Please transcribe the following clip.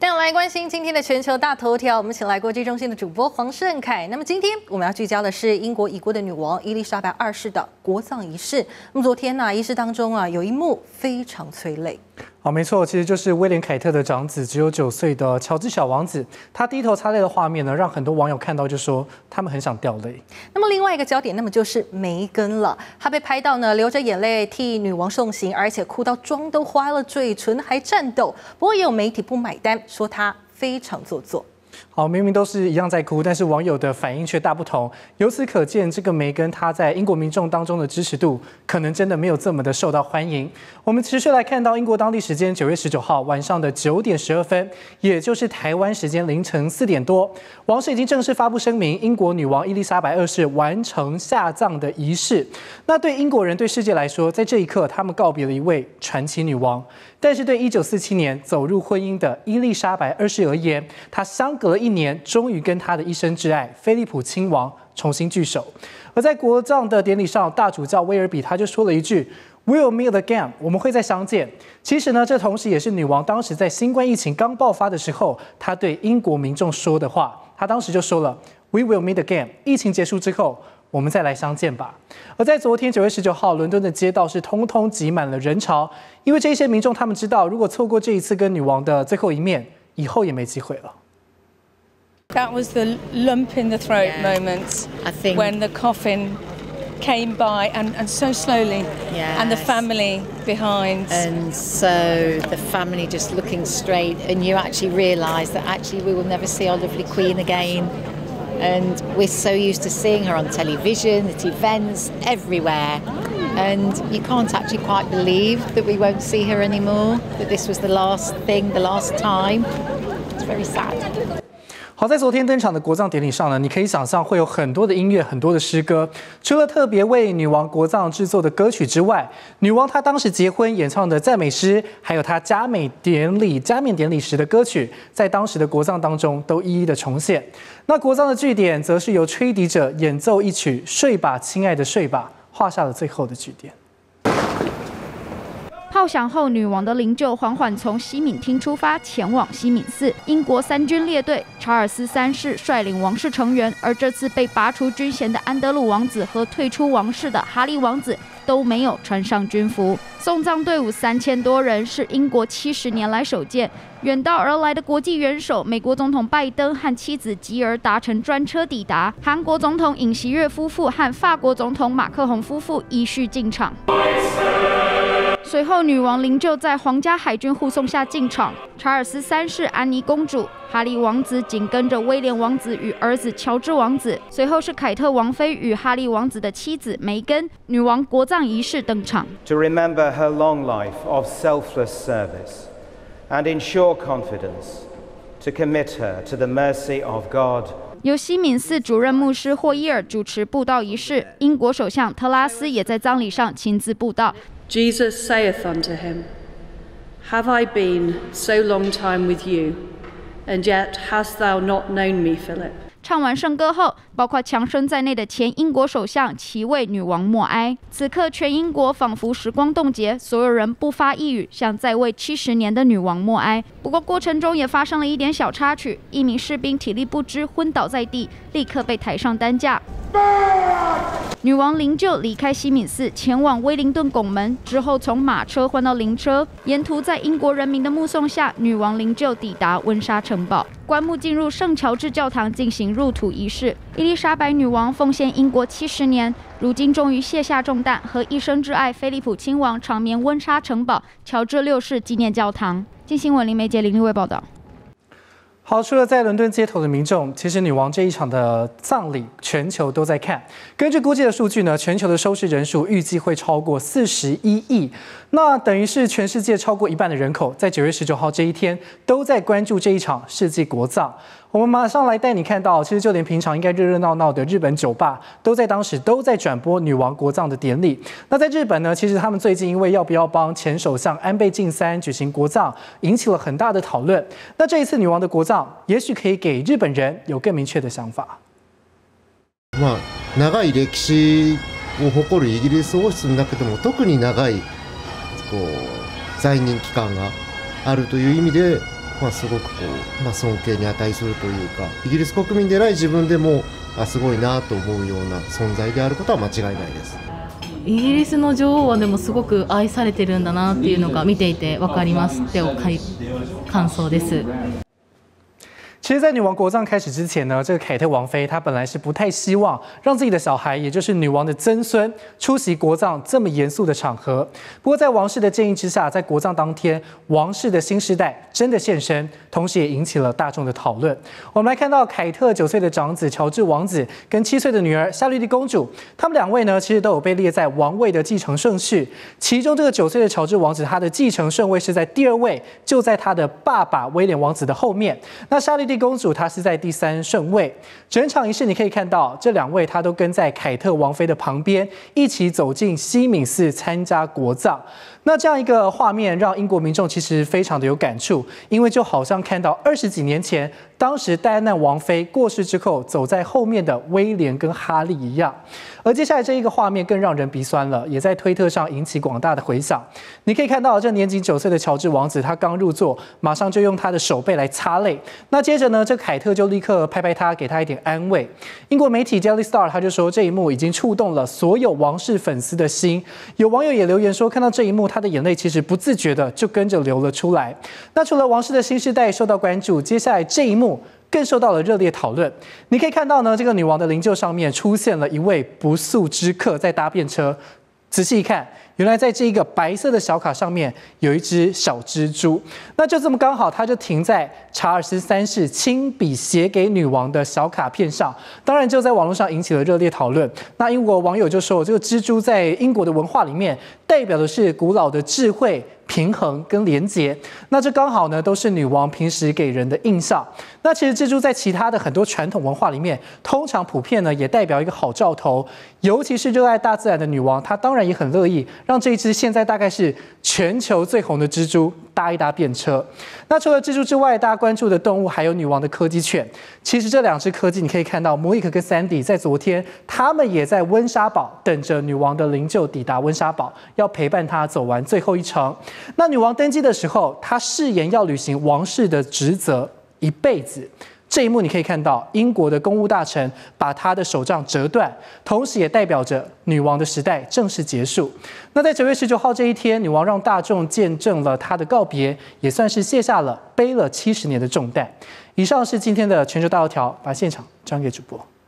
带我来关心今天的全球大头条，我们请来国际中心的主播黄胜凯。那么今天我们要聚焦的是英国已故的女王伊丽莎白二世的国葬仪式。那么昨天呢，仪式当中有一幕非常催泪。 好，没错，其实就是威廉凯特的长子，只有9岁的乔治小王子，他低头擦泪的画面呢，让很多网友看到就说他们很想掉泪。 那么另外一个焦点，那么就是梅根了，她被拍到呢流着眼泪替女王送行，而且哭到妆都花了，嘴唇还颤抖。不过也有媒体不买单，说她非常做作。 好，明明都是一样在哭，但是网友的反应却大不同。由此可见，这个梅根她在英国民众当中的支持度，可能真的没有这么的受到欢迎。我们持续来看到英国当地时间9月19号晚上的9点12分，也就是台湾时间凌晨4点多，王室已经正式发布声明，英国女王伊丽莎白二世完成下葬的仪式。那对英国人、对世界来说，在这一刻，他们告别了一位传奇女王。但是对1947年走入婚姻的伊丽莎白二世而言，她相隔了1年，终于跟她的一生挚爱菲利普亲王重新聚首。而在国葬的典礼上，大主教威尔比他就说了一句 "We'll meet again"， 我们会再相见。其实呢，这同时也是女王当时在新冠疫情刚爆发的时候，她对英国民众说的话。她当时就说了 "We will meet again"， 疫情结束之后，我们再来相见吧。而在昨天9月19号，伦敦的街道是通通挤满了人潮，因为这些民众他们知道，如果错过这一次跟女王的最后一面，以后也没机会了。 That was the lump in the throat moment I think when the coffin came by and so slowly, and the family behind. And so the family just looking straight, and you actually realise that actually we will never see our lovely Queen again. And we're so used to seeing her on television, at events, everywhere. And you can't actually quite believe that we won't see her anymore, that this was the last thing, the last time. It's very sad. 好，在昨天登场的国葬典礼上呢，你可以想象会有很多的音乐、很多的诗歌。除了特别为女王国葬制作的歌曲之外，女王她当时结婚演唱的赞美诗，还有她加冕典礼时的歌曲，在当时的国葬当中都一一的重现。那国葬的据点则是由吹笛者演奏一曲《睡吧，亲爱的睡吧》，画下了最后的句点。 炮响后，女王的灵柩缓缓从西敏厅出发，前往西敏寺。英国3军列队，查尔斯3世率领王室成员，而这次被拔除军衔的安德鲁王子和退出王室的哈利王子都没有穿上军服。送葬队伍3000多人，是英国70年来首见。远道而来的国际元首，美国总统拜登和妻子吉尔搭乘专车抵达。韩国总统尹锡悦夫妇和法国总统马克宏夫妇依序进场。随后，女王灵柩在皇家海军护送下进场。查尔斯3世、安妮公主、哈利王子紧跟着威廉王子与儿子乔治王子。随后是凯特王妃与哈利王子的妻子梅根。女王国葬仪式登场。 To remember her long life of selfless service and ensure confidence, to commit her to the mercy of God. 由西敏寺主任牧师霍伊尔主持布道仪式，英国首相特拉斯也在葬礼上亲自布道。 Jesus saith unto him, Have I been so long time with you, and yet hast thou not known me, Philip? 唱完圣歌后，包括强生在内的前英国首相齐为女王默哀。此刻，全英国仿佛时光冻结，所有人不发一语，向在位70年的女王默哀。不过，过程中也发生了一点小插曲，一名士兵体力不支昏倒在地，立刻被抬上担架。女王灵柩离开西敏寺，前往威灵顿拱门，之后从马车换到灵车，沿途在英国人民的目送下，女王灵柩抵达温莎城堡，棺木进入圣乔治教堂进行入土仪式。伊丽莎白女王奉献英国70年，如今终于卸下重担，和一生挚爱菲利普亲王长眠温莎城堡乔治6世纪念教堂。镜新闻林梅杰林立卫报道。 好，除了在伦敦街头的民众，其实女王这一场的葬礼，全球都在看。根据估计的数据呢，全球的收视人数预计会超过41亿，那等于是全世界超过一半的人口，在9月19号这一天都在关注这一场世纪国葬。我们马上来带你看到，其实就连平常应该热热闹闹的日本酒吧，都在当时都在转播女王国葬的典礼。那在日本呢，其实他们最近因为要不要帮前首相安倍晋三举行国葬，引起了很大的讨论。那这一次女王的国葬，也许可以给日本人有更明确的想法。 長い歴史を誇るイギリス王室の中でも特に長い在任期間があるという意味で、 すごくこう、尊敬に値するというか、イギリス国民でない自分でもすごいなと思うような存在であることは間違いないです。 イギリスの女王はでもすごく愛されてるんだなっていうのが見ていて分かりますって感想です。 其实，在女王国葬开始之前呢，这个凯特王妃她本来是不太希望让自己的小孩，也就是女王的曾孙出席国葬这么严肃的场合。不过，在王室的建议之下，在国葬当天，王室的新世代真的现身，同时也引起了大众的讨论。我们来看到凯特9岁的长子乔治王子跟7岁的女儿夏绿蒂公主，他们2位呢，其实都有被列在王位的继承顺序。其中这个9岁的乔治王子，他的继承顺位是在第2位，就在他的爸爸威廉王子的后面。那夏绿蒂公主她是在第3顺位。整场仪式你可以看到，这2位她都跟在凯特王妃的旁边，一起走进西敏寺参加国葬。那这样一个画面，让英国民众其实非常的有感触，因为就好像看到20几年前，当时戴安娜王妃过世之后，走在后面的威廉跟哈利一样。而接下来这一个画面更让人鼻酸了，也在推特上引起广大的回响。你可以看到，这年仅9岁的乔治王子，他刚入座，马上就用他的手背来擦泪。那接着呢，这凯特就立刻拍拍他，给他一点安慰。英国媒体 Daily Star 他就说，这一幕已经触动了所有王室粉丝的心。有网友也留言说，看到这一幕，他的眼泪其实不自觉的就跟着流了出来。那除了王室的新世代受到关注，接下来这一幕更受到了热烈讨论。你可以看到呢，这个女王的灵柩上面出现了一位不速之客在搭便车。仔细一看，原来在这一个白色的小卡上面有一只小蜘蛛，那就这么刚好，它就停在查尔斯3世亲笔写给女王的小卡片上。当然，就在网络上引起了热烈讨论。那英国网友就说，这个蜘蛛在英国的文化里面代表的是古老的智慧、平衡跟连结。那这刚好呢，都是女王平时给人的印象。那其实蜘蛛在其他的很多传统文化里面，通常普遍呢也代表一个好兆头。尤其是热爱大自然的女王，她当然也很乐意让这一只现在大概是全球最红的蜘蛛搭一搭便车。那除了蜘蛛之外，大家关注的动物还有女王的柯基犬。其实这2只柯基，你可以看到莫伊克跟Sandy在昨天，他们也在温莎堡等着女王的灵柩抵达温莎堡，要陪伴她走完最后一程。那女王登基的时候，她誓言要履行王室的职责一辈子。这一幕你可以看到，英国的公务大臣把他的手杖折断，同时也代表着女王的时代正式结束。那在9月19号这一天，女王让大众见证了她的告别，也算是卸下了背了70年的重担。以上是今天的全球大头条，把现场交给主播。